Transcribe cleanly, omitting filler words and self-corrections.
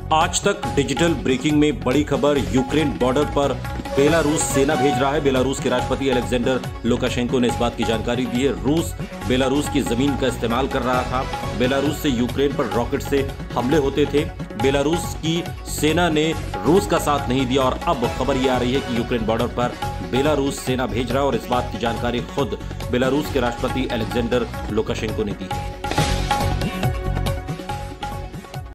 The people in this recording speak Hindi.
आज तक डिजिटल ब्रेकिंग में बड़ी खबर। यूक्रेन बॉर्डर पर बेलारूस सेना भेज रहा है। बेलारूस के राष्ट्रपति अलेक्जेंडर लुकाशेंको ने इस बात की जानकारी दी है। रूस बेलारूस की जमीन का इस्तेमाल कर रहा था। बेलारूस से यूक्रेन पर रॉकेट से हमले होते थे। बेलारूस की सेना ने रूस का साथ नहीं दिया और अब खबर ये आ रही है कि यूक्रेन बॉर्डर पर बेलारूस सेना भेज रहा है और इस बात की जानकारी खुद बेलारूस के राष्ट्रपति अलेक्जेंडर लुकाशेंको ने दी है।